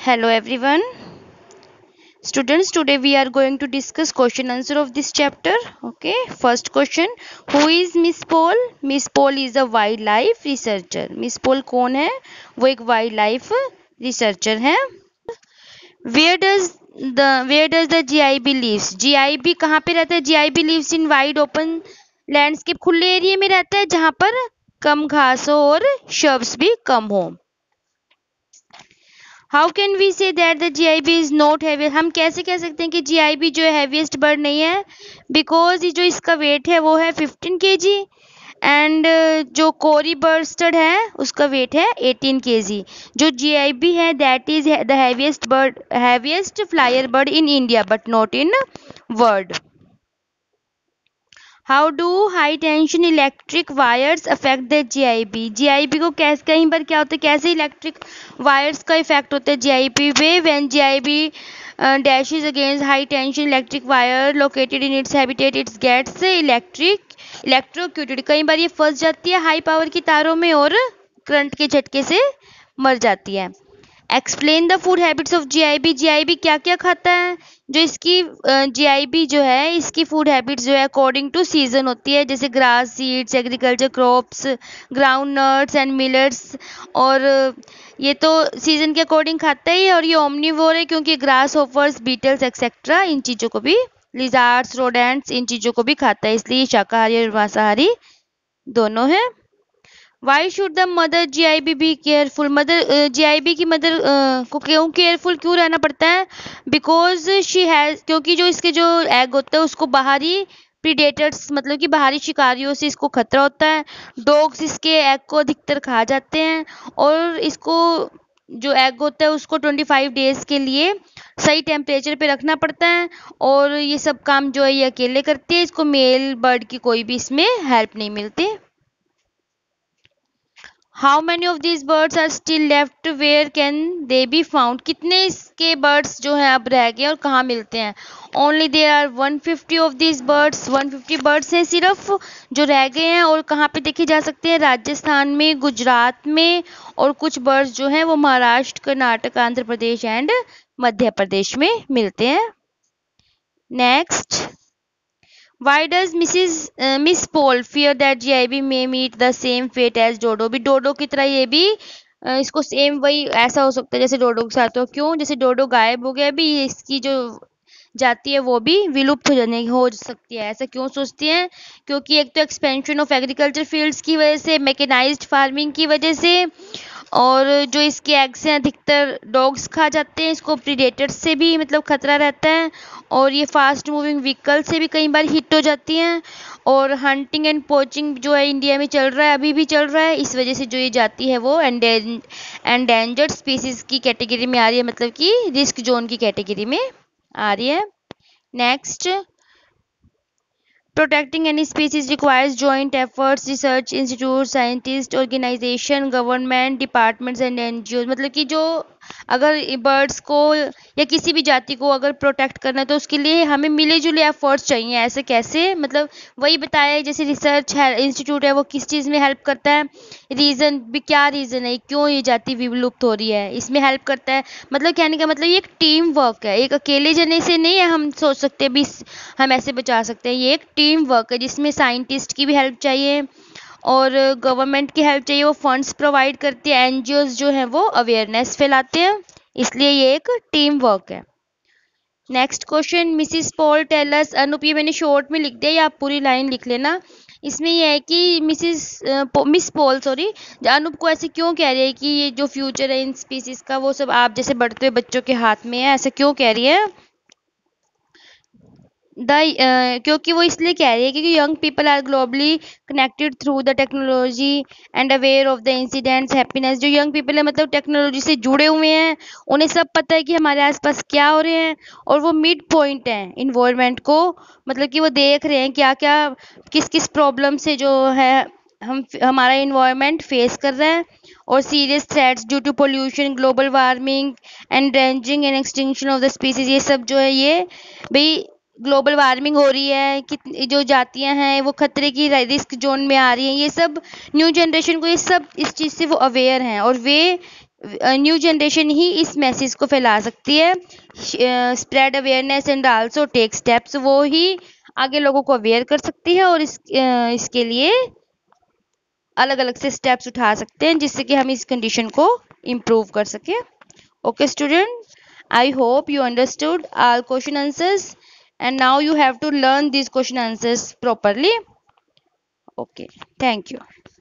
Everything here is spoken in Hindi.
Hello everyone. Students, today we are going to discuss question answer of this chapter. Okay, first question. Who is Miss Paul? Miss Paul is a wildlife researcher. Miss Paul कौन है? वो एक wildlife researcher है. Where does the GIB lives? GIB कहाँ पे रहता है? GIB lives in wide open landscape, खुले एरिया में रहता है जहाँ पर कम घास हो और shrubs भी कम हो. How can we say that the GIB is not heavy? हम कैसे कह सकते हैं कि GIB जो है हैवीएस्ट बर्ड नहीं है? बिकॉज जो इसका वेट है वो है 15 kg एंड जो कोरी बर्स्टड है उसका वेट है 18 kg. जो GIB है that is the heaviest flyer bird in India but not in world. How do high tension electric wires affect the GIB? GIB को कैसे कई बार क्या होता है, कैसे इलेक्ट्रिक वायर्स का इफेक्ट होता है GIB पे? When GIB dashes against high tension electric wire located in its habitat its gets electrocuted. कई बार ये फंस जाती है हाई पावर की तारों में और करंट के झटके से मर जाती है. Explain the food habits of GIB. GIB क्या क्या खाता है? जो इसकी GIB जो है इसकी फूड हैबिट्स जो है अकॉर्डिंग टू सीजन होती है, जैसे grass seeds, agriculture crops, ground nuts and millets. और ये तो सीजन के अकॉर्डिंग खाता है और ये ओमनिवोर है क्योंकि ग्रास होपर्स, बीटल्स एक्सेट्रा इन चीज़ों को भी, लिजार्ड्स, रोडेंट्स इन चीज़ों को भी खाता है, इसलिए शाकाहारी और मांसाहारी दोनों है. Why should the mother GIB be careful? GIB की मदर को क्यों केयरफुल क्यों रहना पड़ता है? बिकॉज शी हैज, क्योंकि जो इसके जो एग होता है उसको बाहरी प्रीडेटर्स मतलब कि बाहरी शिकारियों से इसको खतरा होता है. डॉग्स इसके एग को अधिकतर खा जाते हैं और इसको जो एग होता है उसको 25 डेज के लिए सही टेम्परेचर पे रखना पड़ता है और ये सब काम जो है ये अकेले करती है. इसको मेल बर्ड की कोई भी इसमें हेल्प नहीं मिलती. How many of these birds are still left? Where can they be found? कितने इसके बर्ड्स जो हैं अब रह गए और कहाँ मिलते हैं? Only there are 150 of these birds. 150 birds हैं सिर्फ जो रह गए हैं. और कहाँ पे देखे जा सकते हैं? राजस्थान में, गुजरात में, और कुछ बर्ड्स जो हैं वो महाराष्ट्र, कर्नाटक, आंध्र प्रदेश एंड मध्य प्रदेश में मिलते हैं. Next. Why does Miss Paul fear that GIB may meet the same fate as dodo? भी डोडो की तरह ये भी इसको सेम वही ऐसा हो सकता है जैसे डोडो के साथ हो. क्यों? जैसे डोडो गायब हो गया, भी इसकी जो जाती है वो भी विलुप्त हो सकती है. ऐसा क्यों सोचती हैं? क्योंकि एक तो एक्सपेंशन ऑफ एग्रीकल्चर फील्ड्स की वजह से, मैकेनाइज्ड फार्मिंग की वजह से, और जो इसके एग्स हैं अधिकतर डॉग्स खा जाते हैं. इसको प्रीडेटर्स से भी मतलब खतरा रहता है और ये फास्ट मूविंग व्हीकल से भी कई बार हिट हो जाती हैं. और हंटिंग एंड पोचिंग जो है इंडिया में चल रहा है, अभी भी चल रहा है. इस वजह से जो ये जाती है वो एंडेंजर्ड स्पीसीज की कैटेगरी में आ रही है, मतलब कि रिस्क जोन की कैटेगरी में आ रही है. Next. Protecting any species requires joint efforts, research institutes, scientists, organization, government, departments and NGOs. मतलब कि जो अगर बर्ड्स को या किसी भी जाति को अगर प्रोटेक्ट करना है तो उसके लिए हमें मिले जुले एफर्ट्स चाहिए. ऐसे कैसे? मतलब वही बताया है, जैसे रिसर्च इंस्टीट्यूट है वो किस चीज़ में हेल्प करता है, रीज़न भी क्या रीज़न है क्यों ये जाति विलुप्त हो रही है, इसमें हेल्प करता है. मतलब कहने का मतलब ये एक टीम वर्क है, एक अकेले जने से नहीं है हम सोच सकते भी हम ऐसे बचा सकते हैं. ये एक टीम वर्क है जिसमें साइंटिस्ट की भी हेल्प चाहिए और गवर्नमेंट की हेल्प चाहिए. वो फंड्स प्रोवाइड करती है, NGOs जो हैं वो अवेयरनेस फैलाते हैं, इसलिए ये एक टीम वर्क है. Next question. Mrs Paul tell us. Anup ये मैंने शॉर्ट में लिख दिया, या आप पूरी लाइन लिख लेना. इसमें यह है कि मिस पॉल अनुप को ऐसे क्यों कह रही है कि ये जो फ्यूचर है इन स्पीसीज का वो सब आप जैसे बढ़ते हुए बच्चों के हाथ में है, ऐसा क्यों कह रही है? क्योंकि वो इसलिए कह रही है क्योंकि young people are globally connected through the technology and aware of the incidents happiness. जो यंग पीपल है मतलब टेक्नोलॉजी से जुड़े हुए हैं, उन्हें सब पता है कि हमारे आसपास क्या हो रहे हैं और वो मिड पॉइंट हैं इन्वायरमेंट को, मतलब कि वो देख रहे हैं क्या क्या किस किस प्रॉब्लम से जो है हमारा इन्वायरमेंट फेस कर रहा है. और serious threats due to pollution, global warming, endangering and extinction of the species, ये सब जो है ये भाई ग्लोबल वार्मिंग हो रही है, कितनी जो जातियां हैं वो खतरे की रिस्क जोन में आ रही हैं. ये सब न्यू जनरेशन को ये सब इस चीज़ से वो अवेयर हैं और वे न्यू जनरेशन ही इस मैसेज को फैला सकती है। Spread awareness and also take steps, वो ही आगे लोगों को अवेयर कर सकती है और इसके लिए अलग अलग से स्टेप्स उठा सकते हैं जिससे कि हम इस कंडीशन को इम्प्रूव कर सकें। Okay student, I hope you understood all question answers and now you have to learn these question answers properly. Okay, thank you.